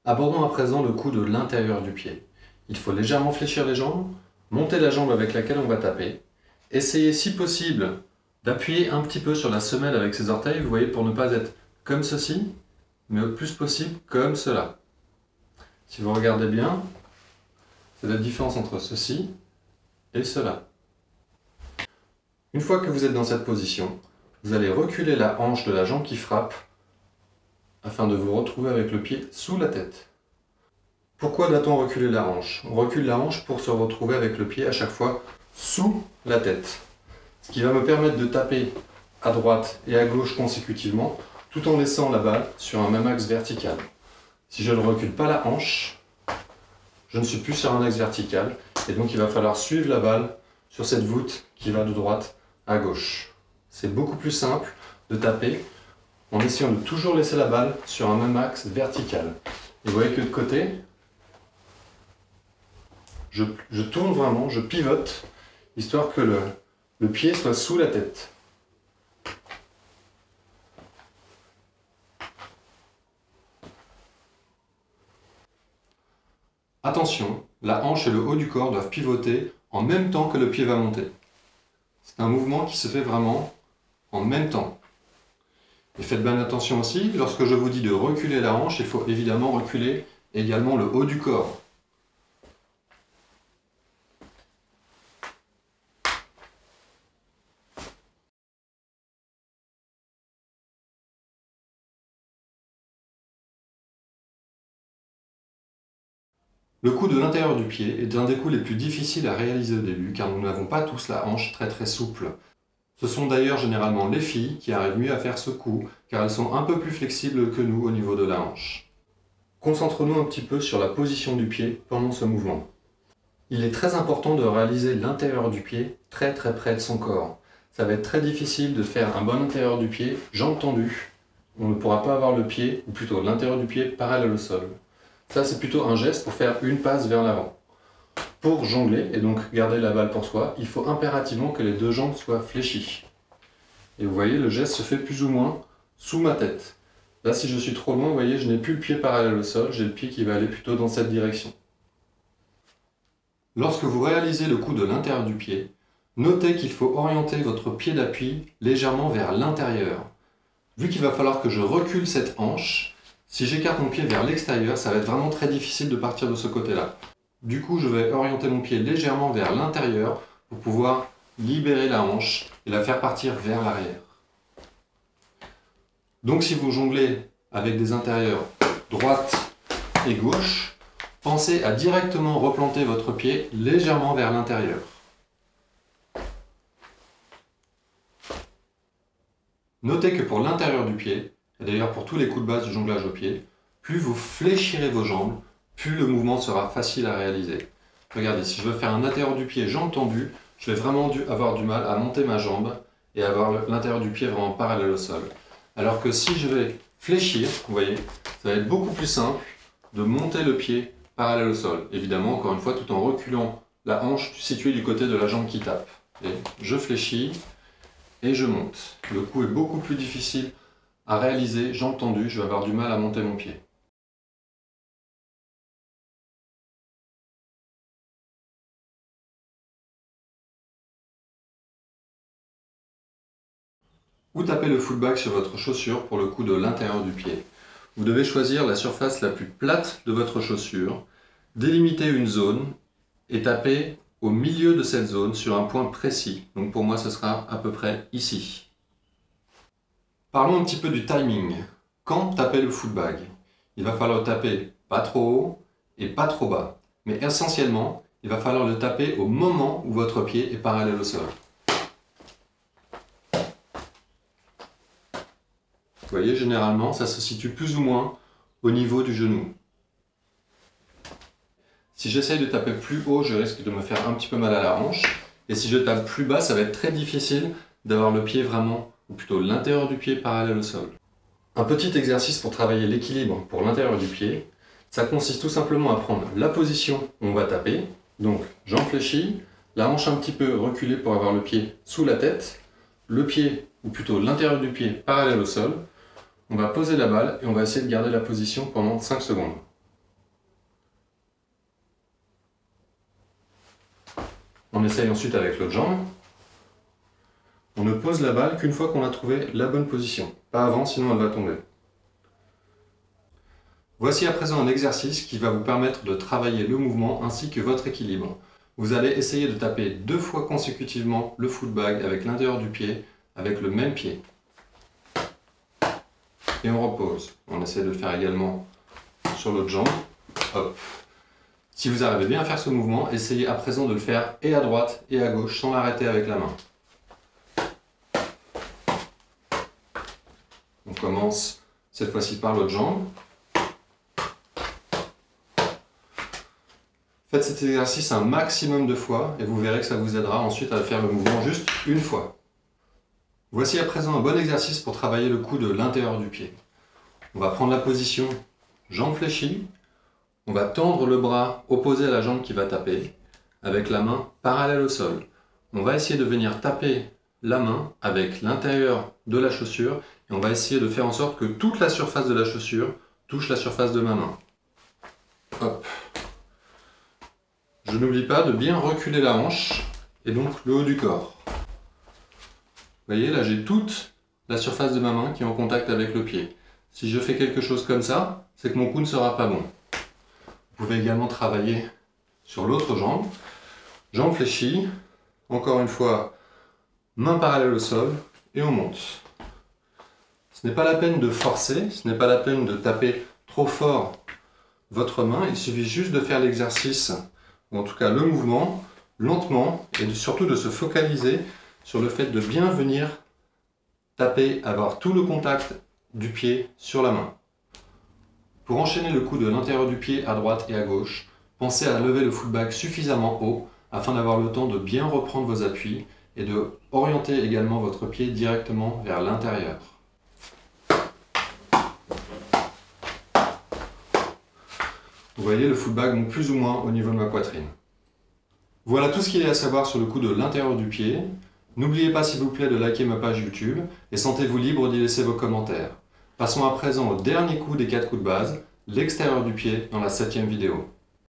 Abordons à présent le coup de l'intérieur du pied. Il faut légèrement fléchir les jambes, monter la jambe avec laquelle on va taper, essayez si possible d'appuyer un petit peu sur la semelle avec ses orteils, vous voyez, pour ne pas être comme ceci, mais au plus possible comme cela. Si vous regardez bien, c'est la différence entre ceci et cela. Une fois que vous êtes dans cette position, vous allez reculer la hanche de la jambe qui frappe afin de vous retrouver avec le pied sous la tête. Pourquoi doit-on reculer la hanche? On recule la hanche pour se retrouver avec le pied à chaque fois sous la tête. Ce qui va me permettre de taper à droite et à gauche consécutivement, tout en laissant la balle sur un même axe vertical. Si je ne recule pas la hanche, je ne suis plus sur un axe vertical, et donc il va falloir suivre la balle sur cette voûte qui va de droite à gauche. C'est beaucoup plus simple de taper en essayant de toujours laisser la balle sur un même axe vertical. Et vous voyez que de côté, je tourne vraiment, je pivote, histoire que le pied soit sous la tête. Attention, la hanche et le haut du corps doivent pivoter en même temps que le pied va monter. C'est un mouvement qui se fait vraiment en même temps. Et faites bien attention aussi, lorsque je vous dis de reculer la hanche, il faut évidemment reculer également le haut du corps. Le coup de l'intérieur du pied est un des coups les plus difficiles à réaliser au début car nous n'avons pas tous la hanche très souple. Ce sont d'ailleurs généralement les filles qui arrivent mieux à faire ce coup car elles sont un peu plus flexibles que nous au niveau de la hanche. Concentrons-nous un petit peu sur la position du pied pendant ce mouvement. Il est très important de réaliser l'intérieur du pied très près de son corps. Ça va être très difficile de faire un bon intérieur du pied, jambes tendues. On ne pourra pas avoir le pied, ou plutôt l'intérieur du pied, parallèle au sol. Ça, c'est plutôt un geste pour faire une passe vers l'avant. Pour jongler, et donc garder la balle pour soi, il faut impérativement que les deux jambes soient fléchies. Et vous voyez, le geste se fait plus ou moins sous ma tête. Là, si je suis trop loin, vous voyez, je n'ai plus le pied parallèle au sol, j'ai le pied qui va aller plutôt dans cette direction. Lorsque vous réalisez le coup de l'intérieur du pied, notez qu'il faut orienter votre pied d'appui légèrement vers l'intérieur. Vu qu'il va falloir que je recule cette hanche, si j'écarte mon pied vers l'extérieur, ça va être vraiment très difficile de partir de ce côté-là. Du coup, je vais orienter mon pied légèrement vers l'intérieur pour pouvoir libérer la hanche et la faire partir vers l'arrière. Donc si vous jonglez avec des intérieurs droite et gauche, pensez à directement replanter votre pied légèrement vers l'intérieur. Notez que pour l'intérieur du pied, et d'ailleurs pour tous les coups de base du jonglage au pied, plus vous fléchirez vos jambes, plus le mouvement sera facile à réaliser. Regardez, si je veux faire un intérieur du pied jambes tendues, je vais vraiment avoir du mal à monter ma jambe et avoir l'intérieur du pied vraiment parallèle au sol. Alors que si je vais fléchir, vous voyez, ça va être beaucoup plus simple de monter le pied parallèle au sol. Évidemment, encore une fois, tout en reculant la hanche située du côté de la jambe qui tape. Et je fléchis et je monte. Le coup est beaucoup plus difficile à réaliser, jambes tendues, je vais avoir du mal à monter mon pied. Vous tapez le footbag sur votre chaussure pour le coup de l'intérieur du pied. Vous devez choisir la surface la plus plate de votre chaussure, délimiter une zone et taper au milieu de cette zone sur un point précis. Donc pour moi ce sera à peu près ici. Parlons un petit peu du timing. Quand taper le footbag? Il va falloir le taper pas trop haut et pas trop bas. Mais essentiellement, il va falloir le taper au moment où votre pied est parallèle au sol. Vous voyez, généralement, ça se situe plus ou moins au niveau du genou. Si j'essaye de taper plus haut, je risque de me faire un petit peu mal à la hanche. Et si je tape plus bas, ça va être très difficile d'avoir le pied vraiment, ou plutôt l'intérieur du pied parallèle au sol. Un petit exercice pour travailler l'équilibre pour l'intérieur du pied, ça consiste tout simplement à prendre la position où on va taper, donc jambes fléchies, la hanche un petit peu reculée pour avoir le pied sous la tête, le pied, ou plutôt l'intérieur du pied parallèle au sol. On va poser la balle et on va essayer de garder la position pendant 5 secondes. On essaye ensuite avec l'autre jambe. On ne pose la balle qu'une fois qu'on a trouvé la bonne position. Pas avant, sinon elle va tomber. Voici à présent un exercice qui va vous permettre de travailler le mouvement ainsi que votre équilibre. Vous allez essayer de taper 2 fois consécutivement le footbag avec l'intérieur du pied, avec le même pied. Et on repose. On essaie de le faire également sur l'autre jambe. Hop. Si vous arrivez bien à faire ce mouvement, essayez à présent de le faire et à droite et à gauche sans l'arrêter avec la main. On commence cette fois-ci par l'autre jambe. Faites cet exercice un maximum de fois et vous verrez que ça vous aidera ensuite à faire le mouvement juste une fois. Voici à présent un bon exercice pour travailler le coup de l'intérieur du pied. On va prendre la position jambe fléchie. On va tendre le bras opposé à la jambe qui va taper avec la main parallèle au sol. On va essayer de venir taper la main avec l'intérieur de la chaussure et on va essayer de faire en sorte que toute la surface de la chaussure touche la surface de ma main. Hop. Je n'oublie pas de bien reculer la hanche et donc le haut du corps. Vous voyez, là j'ai toute la surface de ma main qui est en contact avec le pied. Si je fais quelque chose comme ça, c'est que mon coup ne sera pas bon. Vous pouvez également travailler sur l'autre jambe. Jambe fléchie, encore une fois, main parallèle au sol et on monte. Ce n'est pas la peine de forcer, ce n'est pas la peine de taper trop fort votre main, il suffit juste de faire l'exercice, ou en tout cas le mouvement, lentement, et surtout de se focaliser sur le fait de bien venir taper, avoir tout le contact du pied sur la main. Pour enchaîner le coup de l'intérieur du pied à droite et à gauche, pensez à lever le footbag suffisamment haut afin d'avoir le temps de bien reprendre vos appuis et de orienter également votre pied directement vers l'intérieur. Vous voyez, le footbag monte plus ou moins au niveau de ma poitrine. Voilà tout ce qu'il y a à savoir sur le coup de l'intérieur du pied. N'oubliez pas s'il vous plaît de liker ma page YouTube et sentez-vous libre d'y laisser vos commentaires. Passons à présent au dernier coup des 4 coups de base, l'extérieur du pied dans la 7e vidéo.